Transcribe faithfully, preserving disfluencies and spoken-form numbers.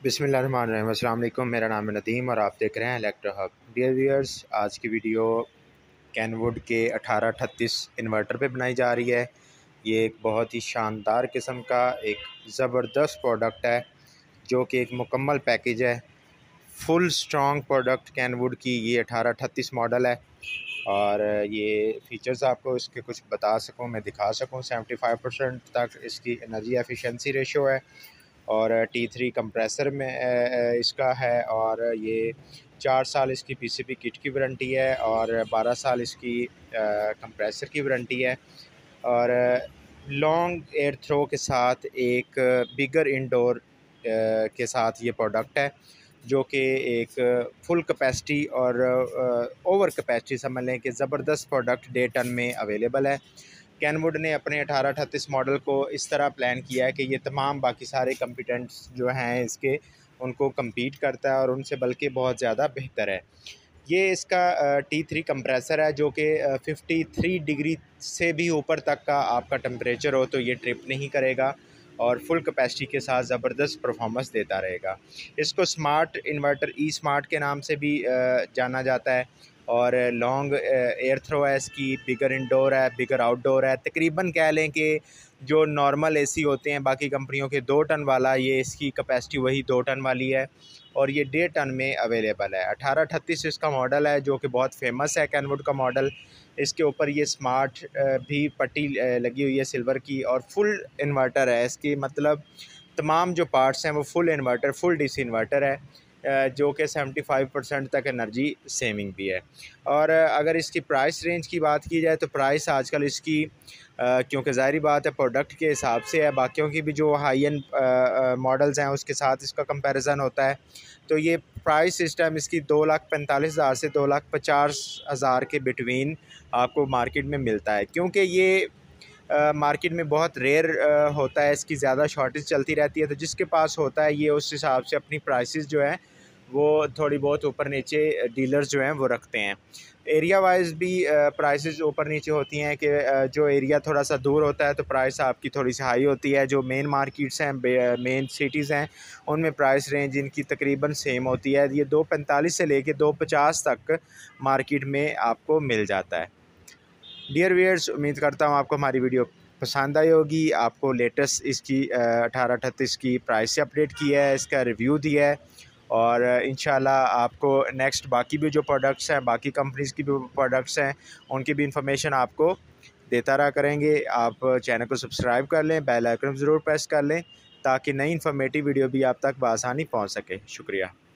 बिस्मिल्लाहिर्रहमानिर्रहीम। अस्सलाम वालेकुम। मेरा नाम है नदीम और आप देख रहे हैं इलेक्ट्रो हब। डियर व्यूअर्स, आज की वीडियो कैनवुड के अठारह अठतीस इन्वर्टर पे बनाई जा रही है। ये एक बहुत ही शानदार किस्म का एक ज़बरदस्त प्रोडक्ट है जो कि एक मुकम्मल पैकेज है। फुल स्ट्रॉन्ग प्रोडक्ट कैनवुड की ये अठारह अठतीस मॉडल है और ये फ़ीचर्स आपको इसके कुछ बता सकूं, मैं दिखा सकूं। सेवेंटी फाइव परसेंट तक इसकी एनर्जी एफिशिएंसी रेशो है और टी थ्री कंप्रेसर में इसका है और ये चार साल इसकी पीसीबी किट की वारंटी है और बारह साल इसकी कंप्रेसर की वारंटी है और लॉन्ग एयर थ्रो के साथ एक बिगर इंडोर के साथ ये प्रोडक्ट है जो कि एक फुल कैपेसिटी और ओवर कैपेसिटी समझ लें कि ज़बरदस्त प्रोडक्ट डे टन में अवेलेबल है। कैनवुड ने अपने अठारह अठतीस मॉडल को इस तरह प्लान किया है कि ये तमाम बाकी सारे कंपिटेंट्स जो हैं इसके उनको compete करता है और उनसे बल्कि बहुत ज़्यादा बेहतर है। ये इसका टी थ्री कंप्रेसर है जो कि फिफ्टी थ्री डिग्री से भी ऊपर तक का आपका टेम्परेचर हो तो ये ट्रिप नहीं करेगा और फुल कैपेसिटी के साथ ज़बरदस्त परफॉर्मेंस देता रहेगा। इसको स्मार्ट इन्वर्टर ई स्मार्ट के नाम से भी जाना जाता है और लॉन्ग एयर थ्रो है इसकी, बिगर इंडोर है, बिगर आउटडोर है। तकरीबन कह लें कि जो नॉर्मल एसी होते हैं बाकी कंपनियों के दो टन वाला, ये इसकी कैपेसिटी वही दो टन वाली है और ये डेढ़ टन में अवेलेबल है। अठारह अठतीस इसका मॉडल है जो कि बहुत फेमस है कैनवुड का मॉडल। इसके ऊपर ये स्मार्ट भी पट्टी लगी हुई है सिल्वर की और फुल इन्वर्टर है इसकी, मतलब तमाम जो पार्ट्स हैं वो full inverter full DC inverter है जो कि सेवेंटी फाइव परसेंट तक एनर्जी सेविंग भी है। और अगर इसकी प्राइस रेंज की बात की जाए तो प्राइस आजकल इसकी क्योंकि ज़ाहिर बात है प्रोडक्ट के हिसाब से है, बाकियों की भी जो हाई एंड मॉडल्स हैं उसके साथ इसका कंपैरिजन होता है, तो ये प्राइस इस टाइम इसकी दो लाख पैंतालीस हज़ार से दो लाख पचास हज़ार के बिटवीन आपको मार्केट में मिलता है। क्योंकि ये मार्केट में बहुत रेयर होता है, इसकी ज़्यादा शॉर्टेज चलती रहती है, तो जिसके पास होता है ये उस हिसाब से अपनी प्राइसेस जो है वो थोड़ी बहुत ऊपर नीचे डीलर्स जो हैं वो रखते हैं। एरिया वाइज भी प्राइसेस ऊपर नीचे होती हैं कि जो एरिया थोड़ा सा दूर होता है तो प्राइस आपकी थोड़ी सी हाई होती है। जो मेन मार्केट्स हैं, मेन सिटीज़ हैं, उनमें प्राइस रेंज इनकी तकरीबन सेम होती है। ये दो पैंतालीस से लेके दो पचास तक मार्केट में आपको मिल जाता है। डियर व्यूअर्स, उम्मीद करता हूँ आपको हमारी वीडियो पसंद आई होगी। आपको लेटेस्ट इसकी अठारह अठतीस की प्राइस से अपडेट किया है, इसका रिव्यू दिया है और इंशाल्लाह आपको नेक्स्ट बाकी भी जो प्रोडक्ट्स हैं, बाकी कंपनीज़ की भी प्रोडक्ट्स हैं, उनकी भी इंफॉर्मेशन आपको देता रहा करेंगे। आप चैनल को सब्सक्राइब कर लें, बेल आइकन ज़रूर प्रेस कर लें ताकि नई इन्फॉर्मेटिव वीडियो भी आप तक बआसानी पहुँच सके। शुक्रिया।